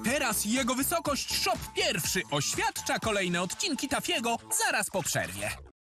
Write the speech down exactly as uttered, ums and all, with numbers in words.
teraz jego wysokość Shop pierwszy oświadcza kolejne odcinki Tafiego zaraz po przerwie.